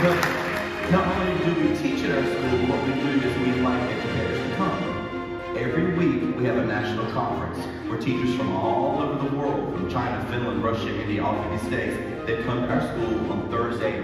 But not only do we teach at our school, what we do is we invite educators to come. Every week we have a national conference where teachers from all over the world, from China, Finland, Russia, India, all 50 states, they come to our school on Thursday